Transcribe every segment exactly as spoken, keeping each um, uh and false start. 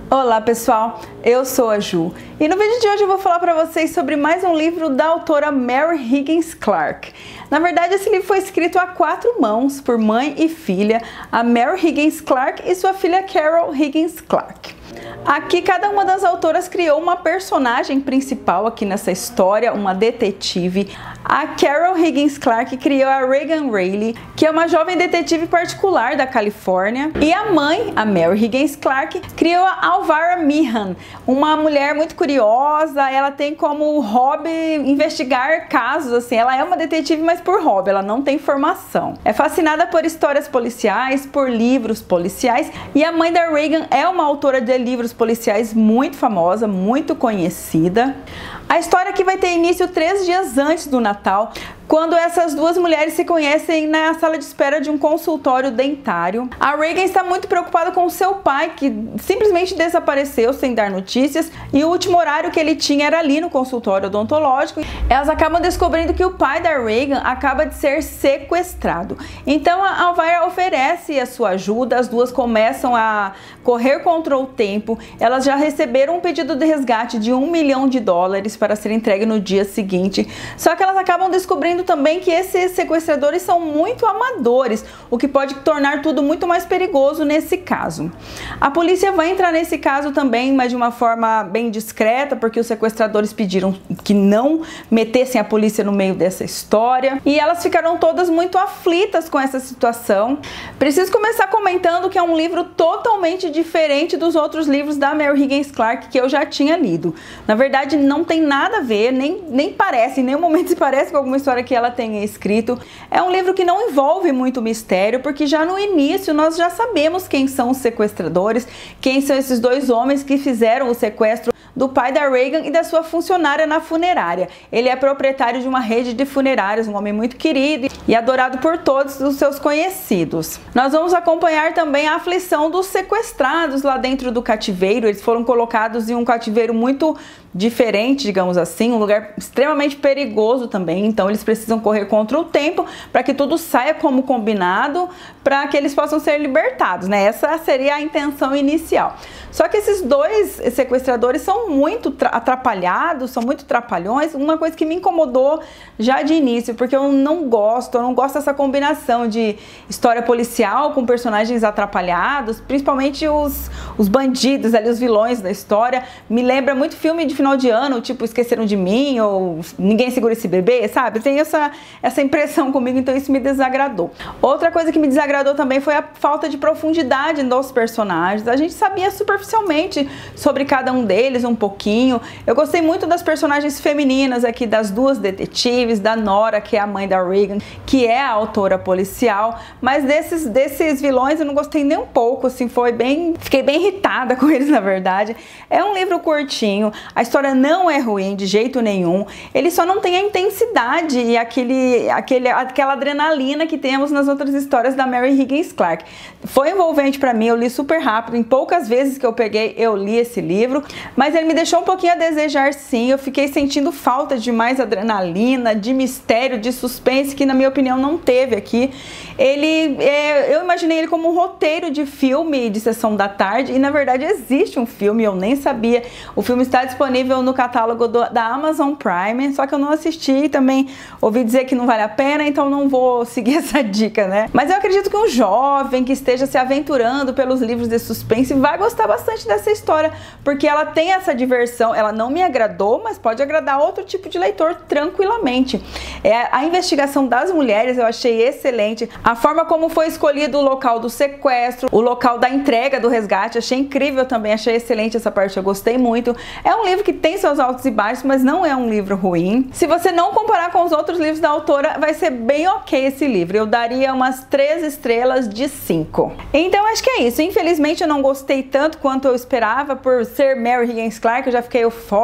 Olá pessoal, eu sou a Ju e no vídeo de hoje eu vou falar para vocês sobre mais um livro da autora Mary Higgins Clark. Na verdade, esse livro foi escrito a quatro mãos por mãe e filha, a Mary Higgins Clark e sua filha Carol Higgins Clark. Aqui cada uma das autoras criou uma personagem principal aqui nessa história, uma detetive. A Carol Higgins Clark criou a Regan Reilly, que é uma jovem detetive particular da Califórnia. E a mãe, a Mary Higgins Clark, criou a Alvara Meehan, uma mulher muito curiosa. Ela tem como hobby investigar casos, assim. Ela é uma detetive, mas por hobby, ela não tem formação. É fascinada por histórias policiais, por livros policiais. E a mãe da Regan é uma autora de livros policiais muito famosa, muito conhecida. A história aqui vai ter início três dias antes do Natal, quando essas duas mulheres se conhecem na sala de espera de um consultório dentário. A Regan está muito preocupada com o seu pai, que simplesmente desapareceu sem dar notícias, e o último horário que ele tinha era ali no consultório odontológico. Elas acabam descobrindo que o pai da Regan acaba de ser sequestrado. Então a Alvara oferece a sua ajuda, as duas começam a correr contra o tempo. Elas já receberam um pedido de resgate de um milhão de dólares para ser entregue no dia seguinte, só que elas acabam descobrindo também que esses sequestradores são muito amadores, o que pode tornar tudo muito mais perigoso nesse caso. A polícia vai entrar nesse caso também, mas de uma forma bem discreta, porque os sequestradores pediram que não metessem a polícia no meio dessa história, e elas ficaram todas muito aflitas com essa situação. Preciso começar comentando que é um livro totalmente diferente dos outros livros da Mary Higgins Clark que eu já tinha lido. Na verdade, não tem nada a ver, nem, nem parece, em nenhum momento se parece com alguma história que ela tenha escrito. É um livro que não envolve muito mistério, porque já no início nós já sabemos quem são os sequestradores, quem são esses dois homens que fizeram o sequestro do pai da Regan e da sua funcionária na funerária. Ele é proprietário de uma rede de funerárias, um homem muito querido e adorado por todos os seus conhecidos. Nós vamos acompanhar também a aflição dos sequestrados lá dentro do cativeiro. Eles foram colocados em um cativeiro muito diferente, digamos assim, um lugar extremamente perigoso também, então eles precisam correr contra o tempo para que tudo saia como combinado, para que eles possam ser libertados, né? Essa seria a intenção inicial. Só que esses dois sequestradores são muito atrapalhados, são muito trapalhões, uma coisa que me incomodou já de início, porque eu não gosto, eu não gosto dessa combinação de história policial com personagens atrapalhados, principalmente os, os bandidos ali, os vilões da história. Me lembra muito filme de final de ano, tipo Esqueceram de Mim ou Ninguém Segura Esse Bebê, sabe? Tem essa, essa impressão comigo, então isso me desagradou. Outra coisa que me desagradou também foi a falta de profundidade dos personagens. A gente sabia superficialmente sobre cada um deles um pouquinho. Eu gostei muito das personagens femininas aqui, das duas detetives, da Nora, que é a mãe da Regan, que é a autora policial, mas desses, desses vilões eu não gostei nem um pouco, assim, foi bem... Fiquei bem irritada com eles, na verdade. É um livro curtinho, a história não é ruim de jeito nenhum, ele só não tem a intensidade e aquele, aquele, aquela adrenalina que temos nas outras histórias da Mary Higgins Clark. Foi envolvente pra mim, eu li super rápido, em poucas vezes que eu peguei eu li esse livro, mas ele me deixou um pouquinho a desejar sim. Eu fiquei sentindo falta de mais adrenalina, de mistério, de suspense, que na minha opinião não teve aqui. Ele, é, eu imaginei ele como um roteiro de filme de sessão da tarde, e na verdade existe um filme, eu nem sabia. O filme está disponível no catálogo do, da Amazon Prime, só que eu não assisti e também ouvi dizer que não vale a pena, então não vou seguir essa dica, né? Mas eu acredito que um jovem que esteja se aventurando pelos livros de suspense vai gostar bastante dessa história, porque ela tem essa diversão. Ela não me agradou, mas pode agradar outro tipo de leitor tranquilamente. É, a investigação das mulheres eu achei excelente, a forma como foi escolhido o local do sequestro, o local da entrega do resgate, achei incrível também, achei excelente essa parte, eu gostei muito. É um livro que tem seus altos e baixos, mas não é um livro ruim. Se você não comparar com os outros livros da autora, vai ser bem ok esse livro. Eu daria umas três estrelas de cinco. Então acho que é isso. Infelizmente eu não gostei tanto quanto eu esperava, por ser Mary Higgins Clark, eu já fiquei eufórica.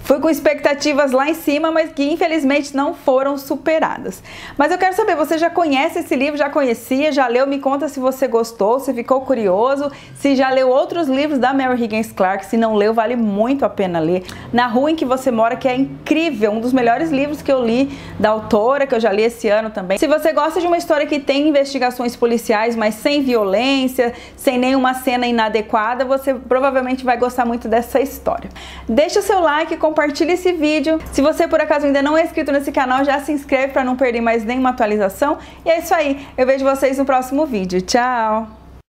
Fui com expectativas lá em cima, mas que infelizmente não foram superadas. Mas eu quero saber, você já conhece esse livro? Já conhecia? Já leu? Me conta se você gostou, se ficou curioso, se já leu outros livros da Mary Higgins Clark. Se não leu, vale muito a pena ler. Na Rua em que Você Mora, que é incrível, um dos melhores livros que eu li da autora, que eu já li esse ano também. Se você gosta de uma história que tem investigações policiais, mas sem violência, sem nenhuma cena inadequada, você provavelmente vai gostar muito dessa história. Deixa o seu like, compartilha esse vídeo. Se você por acaso ainda não é inscrito nesse canal, já se inscreve para não perder mais nenhuma atualização. E é isso aí, eu vejo vocês no próximo vídeo. Tchau!